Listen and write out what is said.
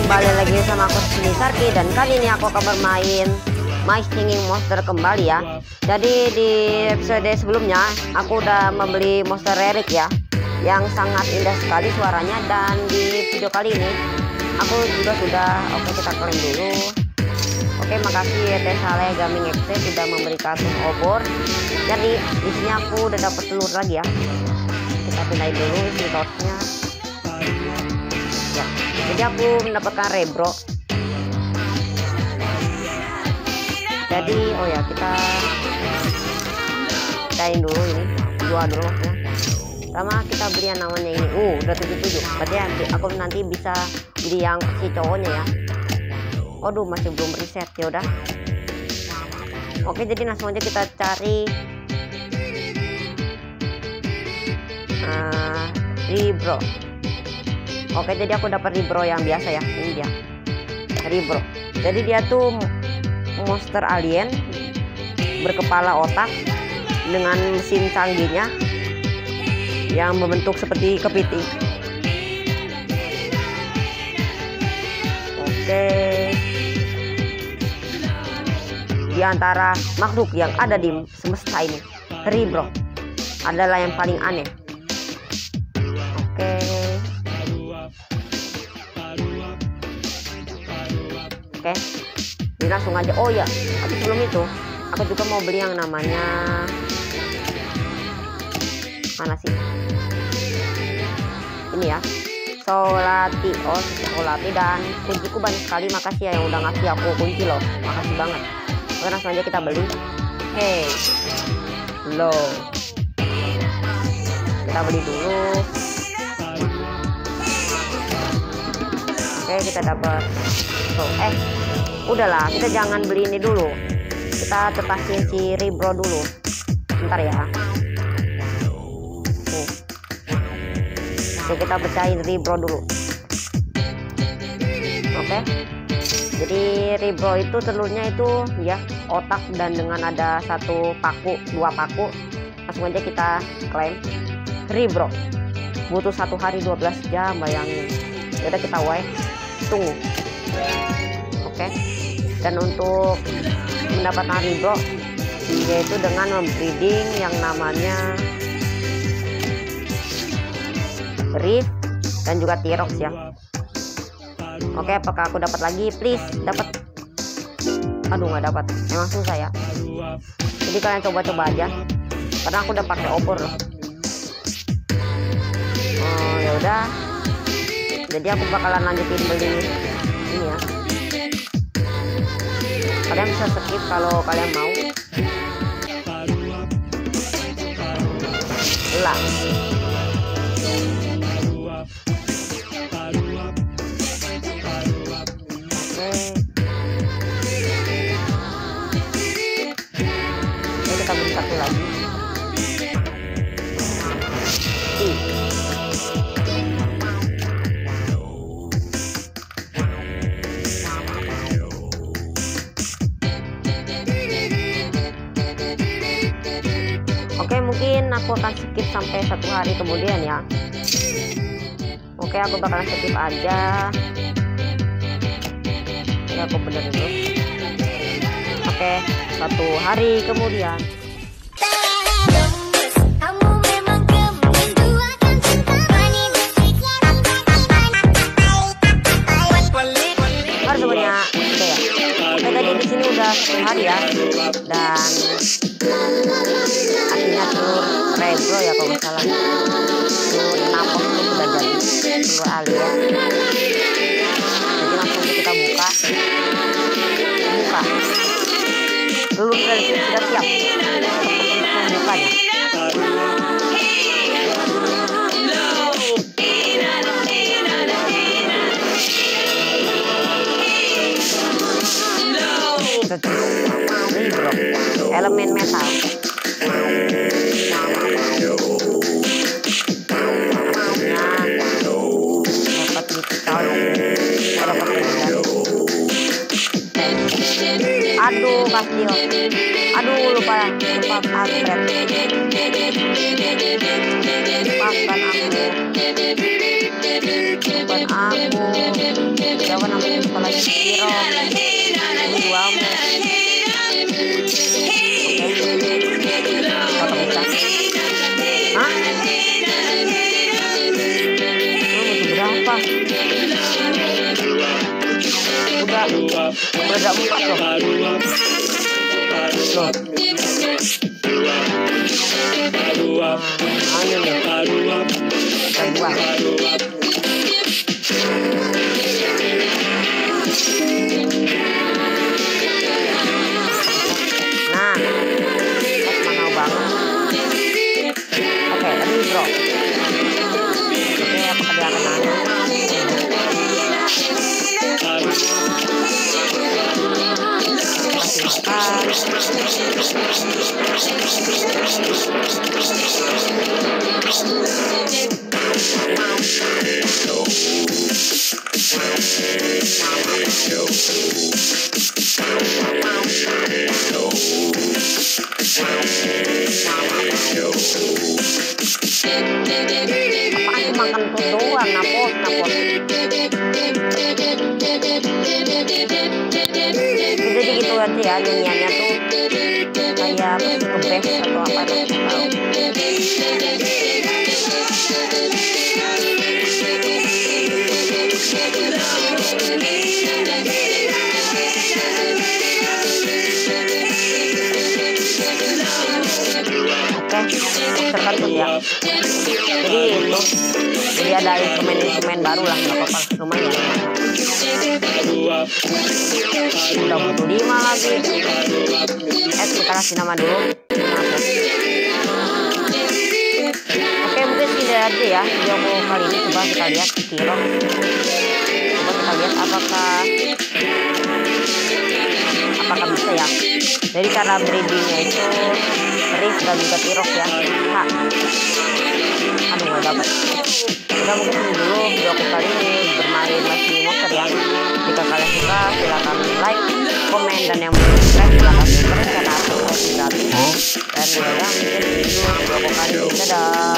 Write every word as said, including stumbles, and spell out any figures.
kembali lagi sama aku Sini Sarki, dan kali ini aku akan bermain My Singing Monster kembali ya. Jadi di episode sebelumnya aku udah membeli monster relic ya, yang sangat indah sekali suaranya. Dan di video kali ini aku juga sudah, oke kita klaim dulu. Oke, makasih ya T Saleh Gaming X sudah memberi kartu obor. Jadi di sini aku udah dapat telur lagi ya. Kita pindahin dulu isi torchnya. Ya, jadi aku mendapatkan rebro. Jadi oh ya kita pindahin dulu ini, jual dulu maksudnya. Sama kita beli yang namanya ini. Uh, udah tujuh puluh tujuh. Berarti aku nanti bisa beli yang si cowoknya ya. Aduh, masih belum reset ya udah. Oke, jadi langsung aja kita cari uh, rebro. Oke, jadi aku dapat rebro yang biasa ya. Ini dia rebro. Jadi dia tuh monster alien berkepala otak dengan mesin canggihnya yang membentuk seperti kepiting. Oke, di antara makhluk yang ada di semesta ini, rebro adalah yang paling aneh. Oke. Oke. Jadi langsung aja. Oh ya, tapi sebelum itu aku juga mau beli yang namanya mana sih? Ini ya. Solati. Oh, Solati, dan kunciku banyak sekali. Makasih ya yang udah ngasih aku kunci loh. Makasih banget. Oke, langsung aja kita beli. Hey, low. Kita beli dulu. Oke, kita dapat. So, eh, udahlah, kita jangan beli ini dulu. Kita tetasin si rebro dulu. Bentar ya. Nih. Oke, kita pecahin rebro dulu. Oke. Jadi rebro itu telurnya itu ya otak dan dengan ada satu paku, dua paku. Langsung aja kita klaim rebro. Butuh satu hari dua belas jam, bayangin. Jadi kita wait, tunggu. Oke. Dan untuk mendapatkan rebro yaitu dengan membreeding yang namanya Rift dan juga T-Rox ya. Oke, apakah aku dapat lagi? Please, dapat. Aduh, nggak dapat. Emang susah ya. Jadi kalian coba-coba aja. Karena aku udah pakai obor loh. Oh, ya udah. Jadi aku bakalan lanjutin beli ini ya. Kalian bisa skip kalau kalian mau. Lah. Kita beli satu lagi. Ih. Oke, mungkin aku akan skip sampai satu hari kemudian ya. Oke, aku bakalan skip aja. Ya, aku benerin dulu. Oke, satu hari kemudian. Halo semuanya, oke ya. Oke, tadi di sini udah satu hari ya, dan akhirnya telur rebro ya kalau nggak salah. Telur napos itu sudah jadi telur alien. Jadi langsung kita buka. Buka. Telur rebro sudah siap untuk membukanya. Rebro, elemen metal. Dapat digital, dapat digital. Aduh, Casio. Aduh, lupa lupa Alfred. Maafkan aku. Maafkan aku. Siapa namanya? udah udah udah empat loh. Loh. Nah, ini nih. Dan dua. Nah, pas mana banget. Oke, tadi bro. Oke, apakah dia akan nanya? Kasih makan. Apa aku makan tuh doang, napos, napos. Jadi gitu aja ya nyanyiannya tuh kayak ngebes atau apa tuh tahu. Terkentut ya. Jadi itu, jadi ada instrumen-instrumen baru lah, nggak apa-apa, lumayan. Udah butuh lima lagi. Eh kita kasih nama dulu. Oke, mungkin ini aja ya video aku kali ini. Coba kita lihat kira. Coba kita lihat apakah apakah bisa ya. Jadi cara breedingnya itu Riff dan juga Tirok ya. Ha. Aduh nggak dapat. Udah mungkin ini dulu video aku kali ini bermain My Singing Monster ya. Jika kalian suka silahkan like, komen, dan yang belum subscribe silahkan subscribe karena aku masih gratis. Dan ya mungkin video aku kali ini dadah.